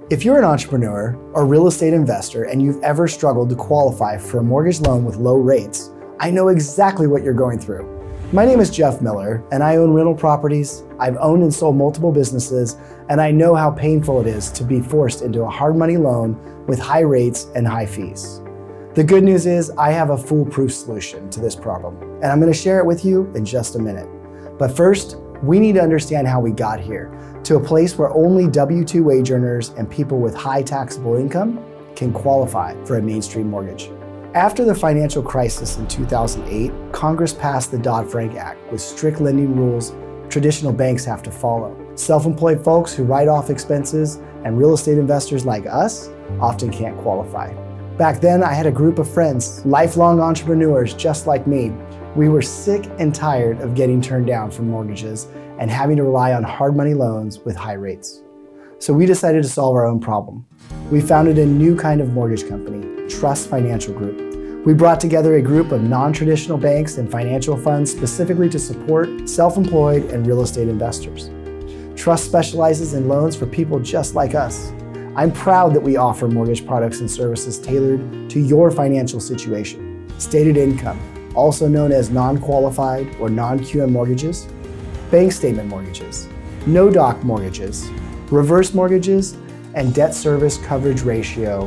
If you're an entrepreneur or real estate investor and you've ever struggled to qualify for a mortgage loan with low rates, I know exactly what you're going through. My name is Jeff Miller, and I own rental properties. I've owned and sold multiple businesses, and I know how painful it is to be forced into a hard money loan with high rates and high fees. The good news is I have a foolproof solution to this problem, and I'm going to share it with you in just a minute. But first, we need to understand how we got here, to a place where only W-2 wage earners and people with high taxable income can qualify for a mainstream mortgage. After the financial crisis in 2008, Congress passed the Dodd-Frank Act with strict lending rules traditional banks have to follow. Self-employed folks who write off expenses and real estate investors like us often can't qualify. Back then, I had a group of friends, lifelong entrepreneurs just like me. We were sick and tired of getting turned down for mortgages and having to rely on hard money loans with high rates. So we decided to solve our own problem. We founded a new kind of mortgage company, Truss Financial Group. We brought together a group of non-traditional banks and financial funds specifically to support self-employed and real estate investors. Truss specializes in loans for people just like us. I'm proud that we offer mortgage products and services tailored to your financial situation. Stated income, also known as non-qualified or non-QM mortgages, bank statement mortgages, no-doc mortgages, reverse mortgages, and debt service coverage ratio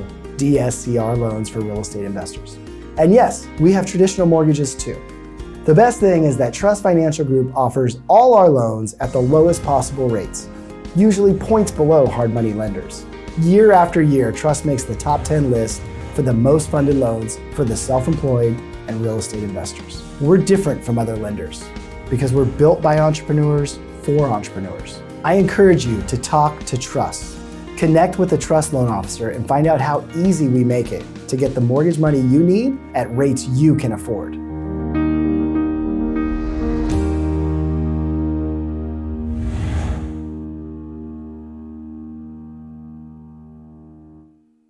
DSCR loans for real estate investors. And yes, we have traditional mortgages too. The best thing is that Truss Financial Group offers all our loans at the lowest possible rates, usually points below hard money lenders. Year after year, Truss makes the top 10 list for the most funded loans for the self-employed and real estate investors. We're different from other lenders because we're built by entrepreneurs for entrepreneurs. I encourage you to talk to Truss. Connect with a Truss loan officer and find out how easy we make it to get the mortgage money you need at rates you can afford.